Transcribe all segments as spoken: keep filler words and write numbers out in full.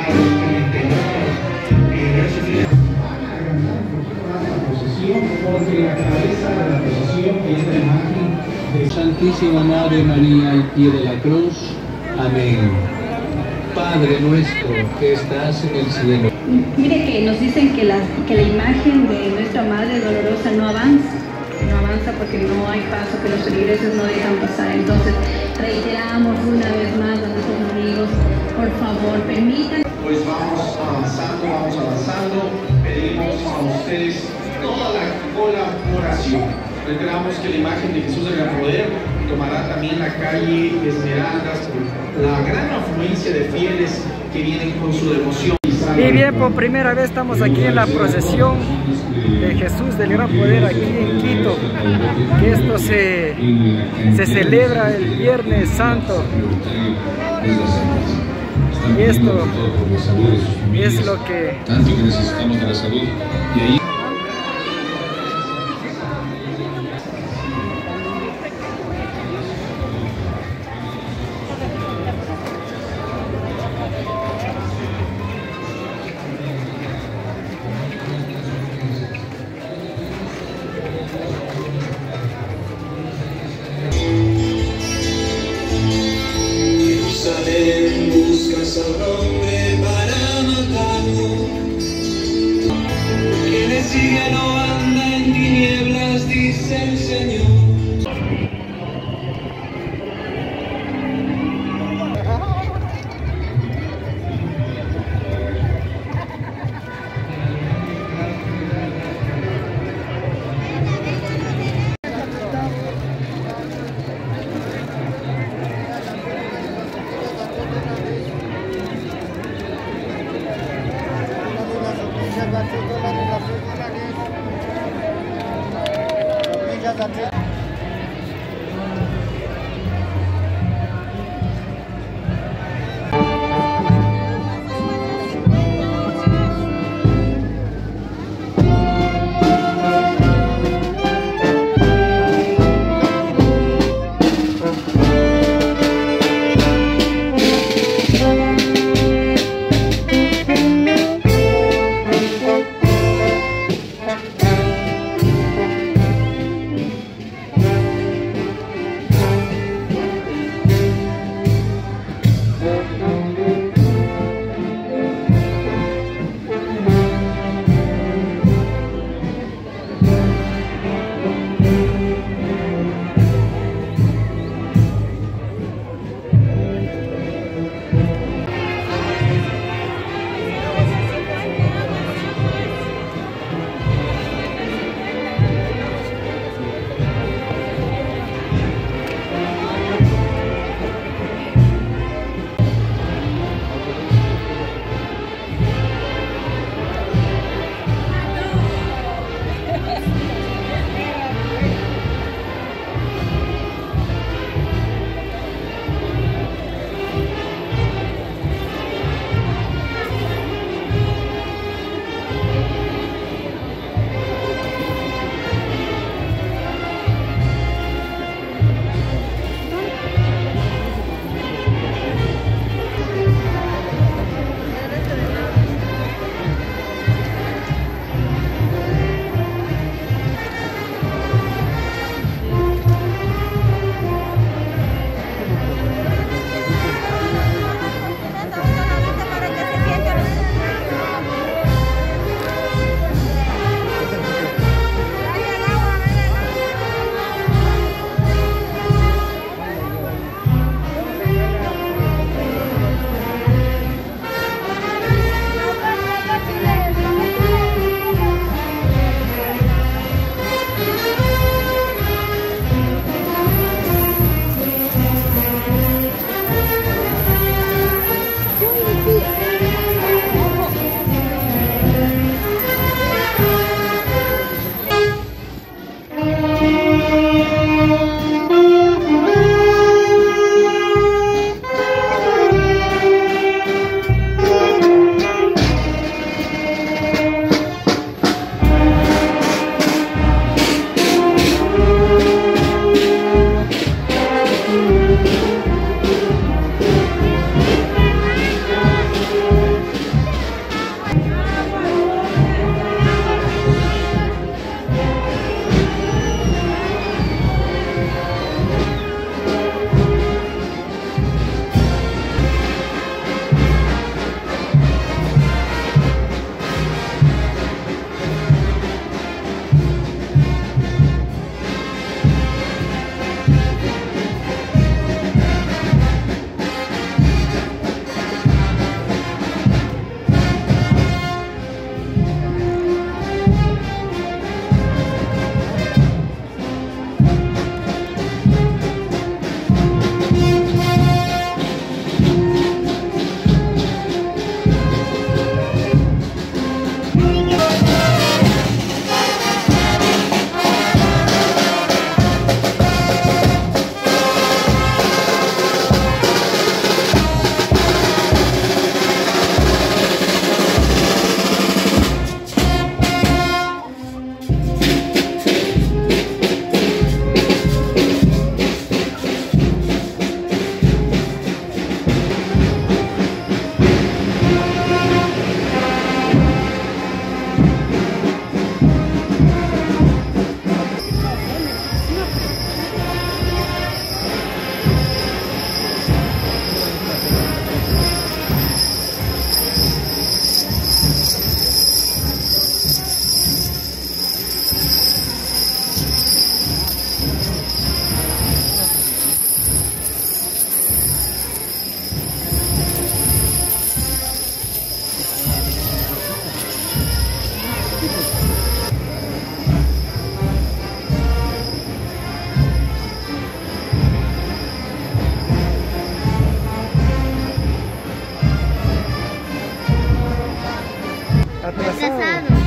Porque la cabeza de la procesión es la imagen de Santísima Madre María al pie de la cruz. Amén. Padre nuestro que estás en el cielo. Mire que nos dicen que la, que la imagen de nuestra Madre Dolorosa no avanza, no avanza porque no hay paso, que los feligreses no dejan pasar. Entonces reiteramos una vez más a nuestros amigos, por favor, permitan. Pues vamos avanzando, vamos avanzando, pedimos a ustedes toda la colaboración. Reiteramos que la imagen de Jesús del Gran Poder tomará también la calle Esmeraldas por la gran afluencia de fieles que vienen con su devoción. Y bien, por primera vez estamos aquí en la procesión de Jesús del Gran Poder aquí en Quito, que esto se, se celebra el Viernes Santo. Y esto es lo que tanto que necesitamos de la salud. Y ahí Jerusalén buscas a un hombre para matarlo. Quien le sigue no anda en tinieblas, dice el Señor. Gracias. Atrasado. Atrasado.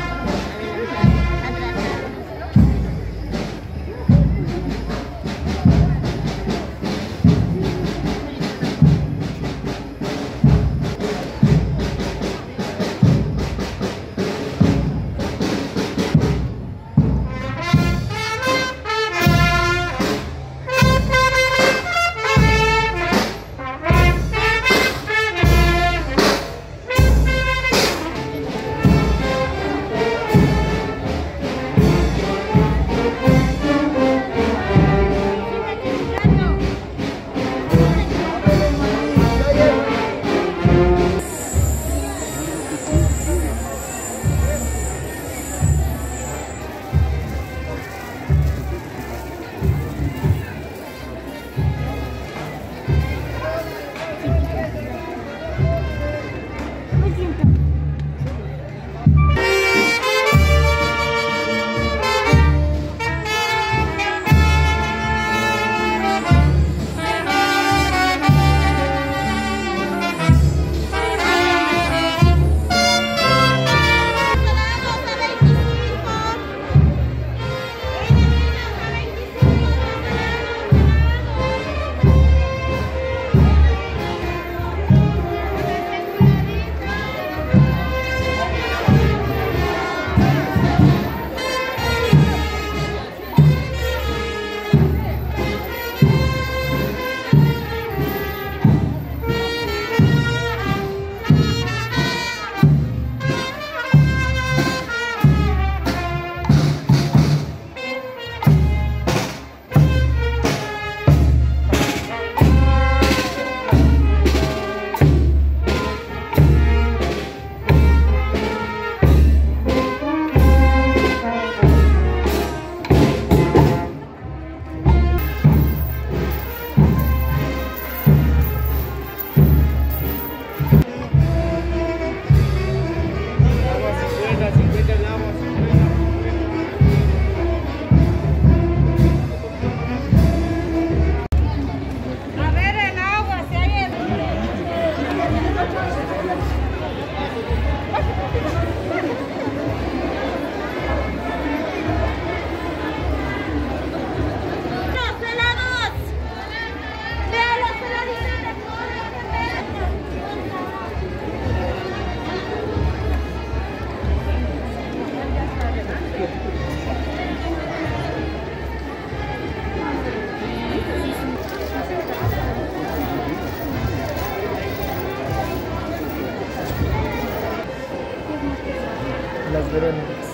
Las Verónicas.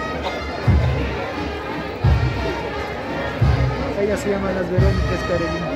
Ellas se llaman Las Verónicas, Carolina.